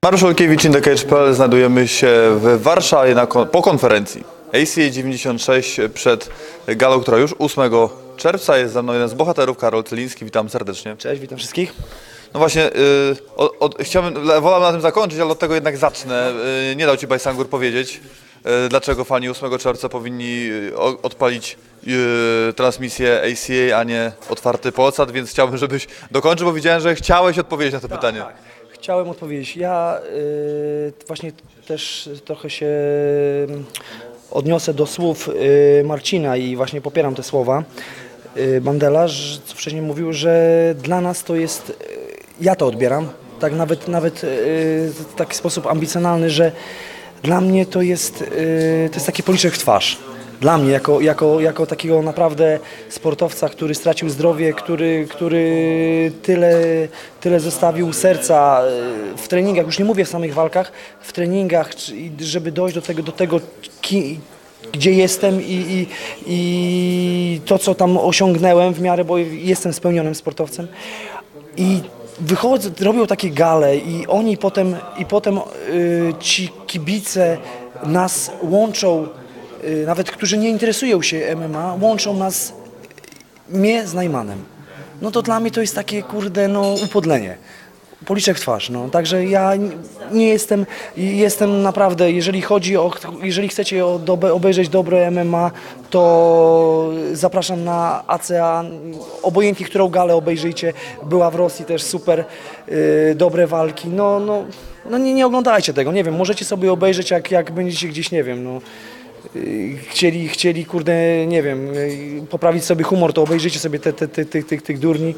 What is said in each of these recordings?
Mariusz Olkiewicz, InTheCage.pl. Znajdujemy się w Warszawie po konferencji ACA 96 przed galą, która już 8 czerwca. Jest ze mną jeden z bohaterów, Karol Celiński. Witam serdecznie. Cześć, witam wszystkich. No właśnie, wolałbym na tym zakończyć, ale od tego jednak zacznę. Nie dał Ci Bajsangur powiedzieć, dlaczego fani 8 czerwca powinni odpalić transmisję ACA, a nie otwarty Polsat, więc chciałbym, żebyś dokończył, bo widziałem, że chciałeś odpowiedzieć na to pytanie. Tak. Chciałem odpowiedzieć. Ja właśnie też trochę się odniosę do słów Marcina i właśnie popieram te słowa Bandela, co wcześniej mówił, że dla nas to jest, ja to odbieram, tak nawet w taki sposób ambicjonalny, że dla mnie to jest taki policzek w twarz. Dla mnie, jako takiego naprawdę sportowca, który stracił zdrowie, który tyle zostawił serca w treningach, już nie mówię w samych walkach, w treningach, żeby dojść do tego gdzie jestem i to, co tam osiągnąłem w miarę, bo jestem spełnionym sportowcem. I wychodzą, robią takie gale i oni potem ci kibice nas łączą, nawet którzy nie interesują się MMA, łączą mnie z Najmanem. No to dla mnie to jest takie, kurde, no upodlenie. Policzek w twarz, no. Także ja nie jestem naprawdę, jeżeli chcecie obejrzeć dobre MMA, to zapraszam na ACA, obojętnie którą galę obejrzyjcie, była w Rosji też super, dobre walki, no nie oglądajcie tego, nie wiem, możecie sobie obejrzeć jak będziecie gdzieś, nie wiem, no. Chcieli, kurde, nie wiem, poprawić sobie humor, to obejrzyjcie sobie tych durni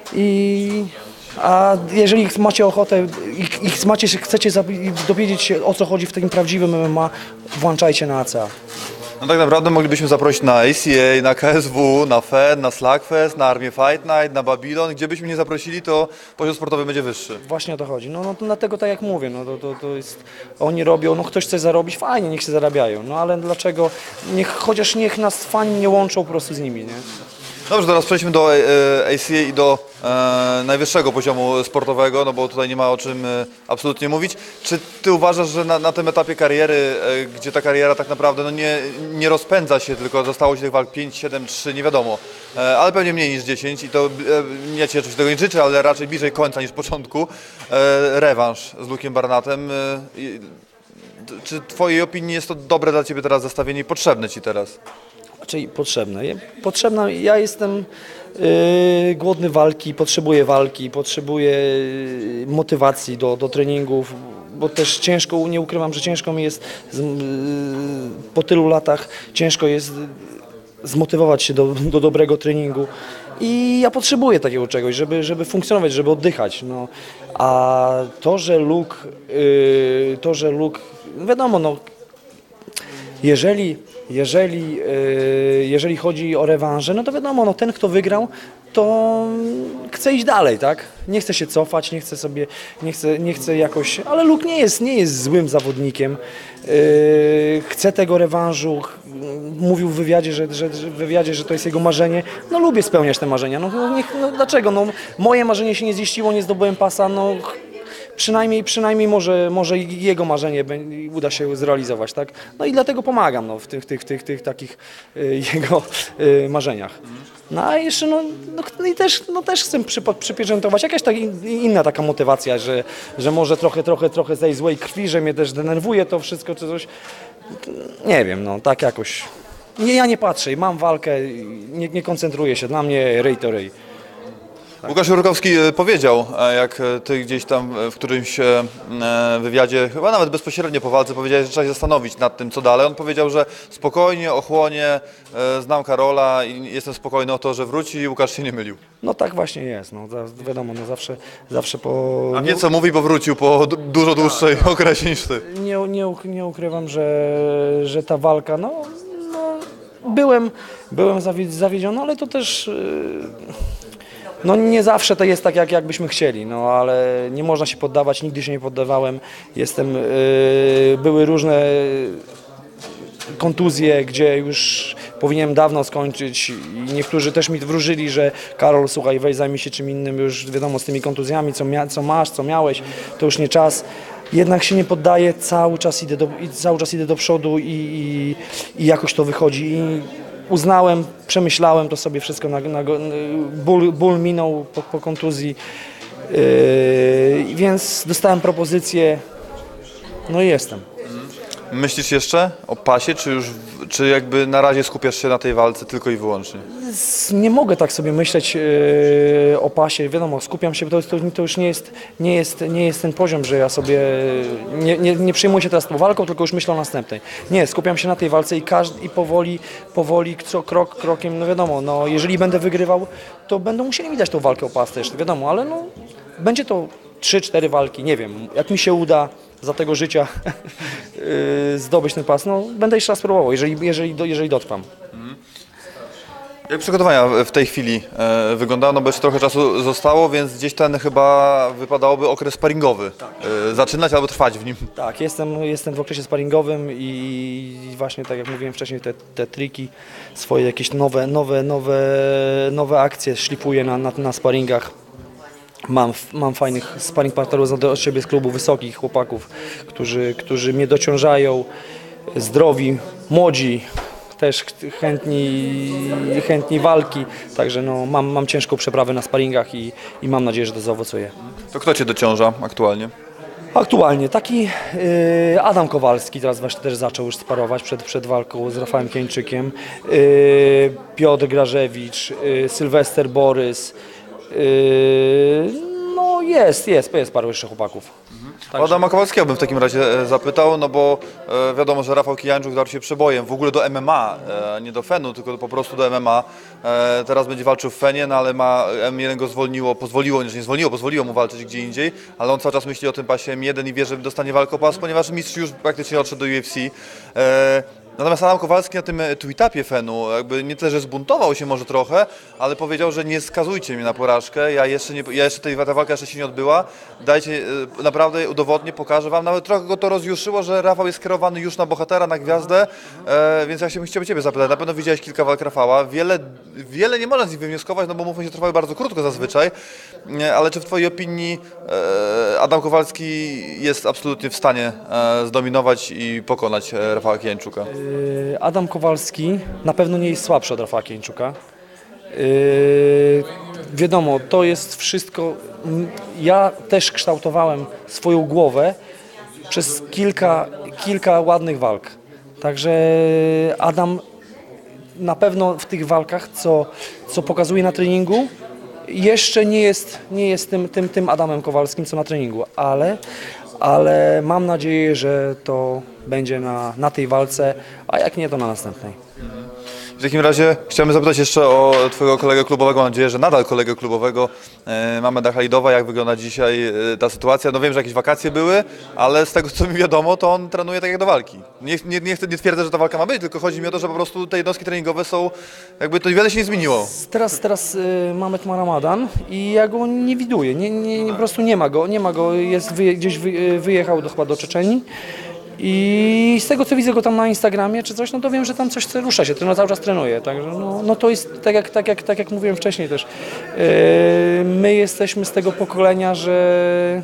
a jeżeli macie ochotę i chcecie dowiedzieć się, o co chodzi w takim prawdziwym MMA, włączajcie na ACA. No tak naprawdę moglibyśmy zaprosić na ACA, na KSW, na FED, na Slugfest, na Armię Fight Night, na Babylon. Gdzie byśmy nie zaprosili, to poziom sportowy będzie wyższy. Właśnie o to chodzi. No to dlatego, tak jak mówię, no to jest, oni robią, no ktoś chce zarobić, fajnie, niech się zarabiają, no ale dlaczego, chociaż niech nas fani nie łączą po prostu z nimi, nie? Dobrze, teraz przejdźmy do ACA i do najwyższego poziomu sportowego, no bo tutaj nie ma o czym absolutnie mówić. Czy Ty uważasz, że na tym etapie kariery, gdzie ta kariera tak naprawdę no nie rozpędza się, tylko zostało się tych walk 5, 7, 3, nie wiadomo, ale pewnie mniej niż 10 i to ja Ci oczywiście tego nie życzę, ale raczej bliżej końca niż początku, rewanż z Luke'em Barnattem. Czy w Twojej opinii jest to dobre dla Ciebie teraz zestawienie i potrzebne Ci teraz? Czyli potrzebna. Ja jestem głodny walki, potrzebuję motywacji do treningów, bo też ciężko, nie ukrywam, że ciężko mi jest po tylu latach, ciężko jest zmotywować się do dobrego treningu i ja potrzebuję takiego czegoś, żeby funkcjonować, żeby oddychać. No. A to, że Luke, wiadomo, no, jeżeli chodzi o rewanże, no to wiadomo, no ten, kto wygrał, to chce iść dalej, tak? Nie chce się cofać, nie chce jakoś, ale Luke nie jest złym zawodnikiem. Chce tego rewanżu, mówił w wywiadzie, że to jest jego marzenie. No lubię spełniać te marzenia. No dlaczego? No, moje marzenie się nie ziściło, nie zdobyłem pasa, no przynajmniej może jego marzenie uda się zrealizować, tak? No i dlatego pomagam, no, w tych takich jego marzeniach. No a jeszcze też chcę przypieczętować jakaś inna taka motywacja, że może trochę z tej złej krwi, że mnie też denerwuje to wszystko czy coś. Nie wiem, no tak jakoś. Ja nie patrzę, mam walkę, nie koncentruję się, dla mnie ryj to ryj. Łukasz Jurkowski powiedział, jak Ty gdzieś tam w którymś wywiadzie, chyba nawet bezpośrednio po walce, powiedziałeś, że trzeba się zastanowić nad tym, co dalej. On powiedział, że spokojnie, ochłonie, znam Karola i jestem spokojny o to, że wróci i Łukasz się nie mylił. No tak właśnie jest, no wiadomo, no zawsze po... A wie co mówi, bo wrócił po dużo dłuższej okresie niż Ty. Nie ukrywam, że ta walka, byłem zawiedziony, ale to też... No nie zawsze to jest tak, jakbyśmy chcieli, no ale nie można się poddawać, nigdy się nie poddawałem. Były różne kontuzje, gdzie już powinienem dawno skończyć i niektórzy też mi wróżyli, że Karol, słuchaj, weź zajmij się czym innym, już wiadomo z tymi kontuzjami, co masz, co miałeś, to już nie czas. jednak się nie poddaję, cały czas idę do przodu i jakoś to wychodzi. I uznałem, przemyślałem to sobie wszystko, ból minął po kontuzji, więc dostałem propozycję, no i jestem. Myślisz jeszcze o pasie, czy jakby na razie skupiasz się na tej walce tylko i wyłącznie? Nie mogę tak sobie myśleć o pasie, wiadomo, skupiam się, to już nie jest ten poziom, że ja sobie nie przejmuję się teraz tą walką, tylko już myślę o następnej. Nie, skupiam się na tej walce i powoli, krok krokiem, no wiadomo, no jeżeli będę wygrywał, to będą musieli mi dać tą walkę o pas też, wiadomo, ale no będzie to 3-4 walki, nie wiem, jak mi się uda za tego życia zdobyć ten pas, no będę jeszcze raz próbował, jeżeli dotrwam. Jak przygotowania w tej chwili wyglądają? No bo jeszcze trochę czasu zostało, więc gdzieś ten chyba wypadałoby okres sparingowy zaczynać albo trwać w nim. Tak, jestem w okresie sparingowym i właśnie tak jak mówiłem wcześniej, te triki, swoje jakieś nowe akcje szlifuję na sparingach. Mam fajnych sparring partnerów od siebie z klubu, wysokich chłopaków, którzy mnie dociążają, zdrowi, młodzi, też chętni walki, także no, mam ciężką przeprawę na sparingach i mam nadzieję, że to zaowocuje. To kto Cię dociąża aktualnie? Aktualnie taki Adam Kowalski teraz właśnie też zaczął już sparować przed walką z Rafałem Kieńczykiem, Piotr Grażewicz, Sylwester Borys, no jest paru jeszcze chłopaków. O Adama Kowalskiego bym w takim razie zapytał, no bo wiadomo, że Rafał Kijańczuk darł się przebojem w ogóle do MMA, nie do Fenu, tylko po prostu do MMA. Teraz będzie walczył w Fenie, no ale M1 go pozwoliło mu walczyć gdzie indziej, ale on cały czas myśli o tym pasie M1 i wie, że dostanie walkę o pas, ponieważ mistrz już praktycznie odszedł do UFC. Natomiast Adam Kowalski na tym tweetapie Fenu jakby nie tyle, że zbuntował się może trochę, ale powiedział, że nie skazujcie mnie na porażkę, ta walka jeszcze się nie odbyła, dajcie, naprawdę udowodnię, pokażę wam, nawet trochę go to rozjuszyło, że Rafał jest skierowany już na bohatera, na gwiazdę, więc ja chciałbym Ciebie zapytać, na pewno widziałeś kilka walk Rafała, wiele nie można z nich wywnioskować, no bo mówmy się, trwały bardzo krótko zazwyczaj, ale czy w Twojej opinii Adam Kowalski jest absolutnie w stanie zdominować i pokonać Rafała Kijańczuka? Adam Kowalski na pewno nie jest słabszy od Rafała Kieńczuka. Wiadomo, to jest wszystko. Ja też kształtowałem swoją głowę przez kilka ładnych walk. Także Adam na pewno w tych walkach, co pokazuje na treningu, jeszcze nie jest tym Adamem Kowalskim, co na treningu, ale mam nadzieję, że to będzie na tej walce, a jak nie, to na następnej. W takim razie chciałbym zapytać jeszcze o Twojego kolegę klubowego, mam nadzieję, że nadal kolegę klubowego, Mameda Halidowa. Jak wygląda dzisiaj ta sytuacja? No wiem, że jakieś wakacje były, ale z tego co mi wiadomo, to on trenuje tak jak do walki. Nie twierdzę, że ta walka ma być, tylko chodzi mi o to, że po prostu te jednostki treningowe są, jakby to wiele się nie zmieniło. Teraz Mamed ma Ramadan i ja go nie widuję, po prostu nie ma go, gdzieś wyjechał chyba do Czeczenii. I z tego co widzę go tam na Instagramie czy coś, no to wiem, że tam coś rusza się, cały czas trenuje, także no to jest tak jak mówiłem wcześniej też, my jesteśmy z tego pokolenia, że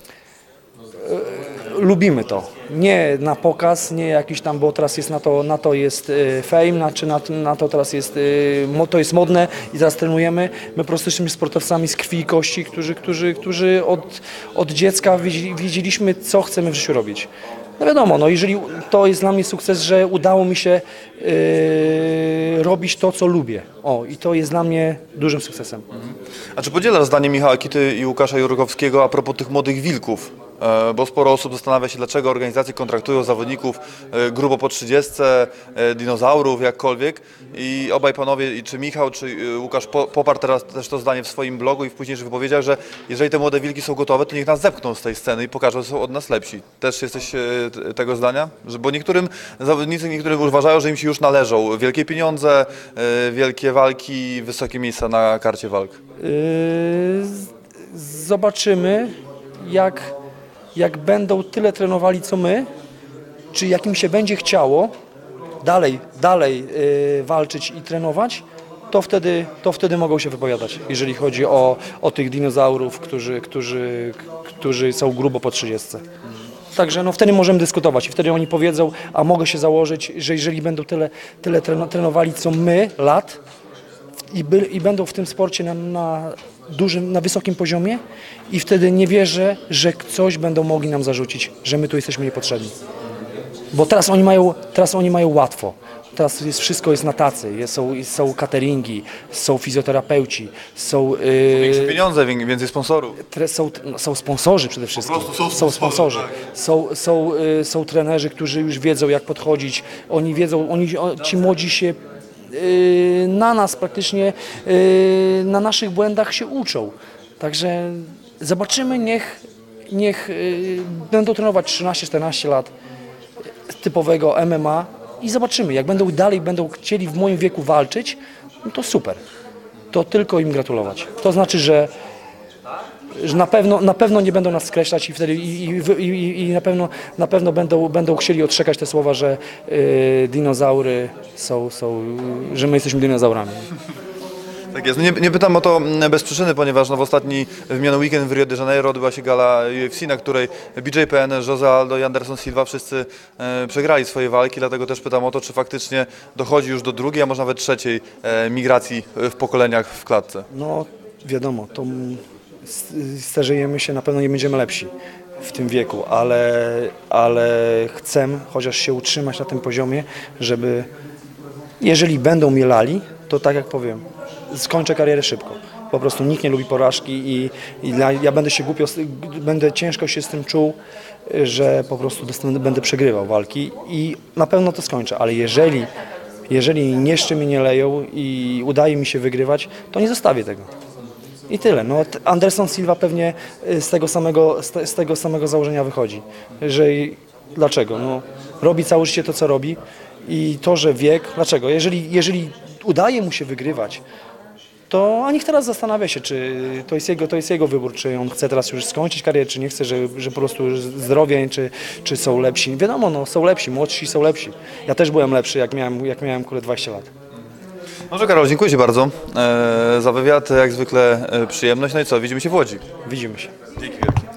lubimy to, nie na pokaz, nie jakiś tam, bo teraz jest na to jest fame, na to teraz jest, to jest modne i teraz trenujemy, my po prostu jesteśmy sportowcami z krwi i kości, którzy od dziecka wiedzieliśmy, co chcemy w życiu robić. No wiadomo, no jeżeli to jest dla mnie sukces, że udało mi się robić to, co lubię. I to jest dla mnie dużym sukcesem. A czy podzielasz zdanie Michała Kity i Łukasza Jurkowskiego a propos tych młodych wilków? Bo sporo osób zastanawia się, dlaczego organizacje kontraktują zawodników grubo po 30, dinozaurów, jakkolwiek. I obaj panowie, czy Michał, czy Łukasz poparł teraz też to zdanie w swoim blogu i w późniejszych wypowiedziach, że jeżeli te młode wilki są gotowe, to niech nas zepchną z tej sceny i pokażą, że są od nas lepsi. Też jesteś tego zdania? Bo niektórym uważają, że im się już należą wielkie pieniądze, wielkie walki, wysokie miejsca na karcie walk. Zobaczymy, jak będą tyle trenowali co my, czy jak im się będzie chciało dalej walczyć i trenować, to wtedy mogą się wypowiadać, jeżeli chodzi o tych dinozaurów, którzy są grubo po 30. Także no wtedy możemy dyskutować i wtedy oni powiedzą, a mogę się założyć, że jeżeli będą tyle trenowali co my lat i będą w tym sporcie na wysokim poziomie i wtedy nie wierzę, że coś będą mogli nam zarzucić, że my tu jesteśmy niepotrzebni. Bo teraz oni mają łatwo. Teraz wszystko jest na tacy, są cateringi, są fizjoterapeuci, są, Większe pieniądze, więcej sponsorów. są sponsorzy przede wszystkim. Po prostu są Są sponsorzy. tak. Są trenerzy, którzy już wiedzą, jak podchodzić. Oni wiedzą, ci młodzi się na nas praktycznie, na naszych błędach się uczą. Także zobaczymy, niech będą trenować 13-14 lat typowego MMA i zobaczymy, jak będą chcieli w moim wieku walczyć, no to super. To tylko im gratulować. To znaczy, że na pewno nie będą nas skreślać i wtedy i na pewno będą chcieli odszekać te słowa, że dinozaury że my jesteśmy dinozaurami. Tak jest. Nie pytam o to bez przyczyny, ponieważ w ostatni w miniony weekend w Rio de Janeiro odbyła się gala UFC, na której BJPN, Jose Aldo i Anderson Silva wszyscy przegrali swoje walki, dlatego też pytam o to, czy faktycznie dochodzi już do drugiej, a może nawet trzeciej migracji w pokoleniach w klatce. No wiadomo, starzejemy się, na pewno nie będziemy lepsi w tym wieku, ale chcę chociaż się utrzymać na tym poziomie, żeby jeżeli będą mnie lali, to tak jak powiem, skończę karierę szybko. Po prostu nikt nie lubi porażki i ja będę ciężko się z tym czuł, że po prostu będę przegrywał walki i na pewno to skończę, ale jeżeli jeszcze mnie nie leją i udaje mi się wygrywać, to nie zostawię tego. I tyle. No, Anderson Silva pewnie z tego samego założenia wychodzi. Dlaczego? No, robi całe życie to, co robi i to, że wiek, dlaczego? Jeżeli udaje mu się wygrywać, to niech teraz zastanawia się, czy to jest jego wybór, czy on chce teraz już skończyć karierę, czy nie chce, że po prostu zdrowie, czy są lepsi. Wiadomo, no, są lepsi, młodsi są lepsi. Ja też byłem lepszy, jak miałem 20 lat. Może Karol, dziękuję Ci bardzo za wywiad, jak zwykle przyjemność, no i co, widzimy się w Łodzi. Widzimy się. Dzięki wielkie.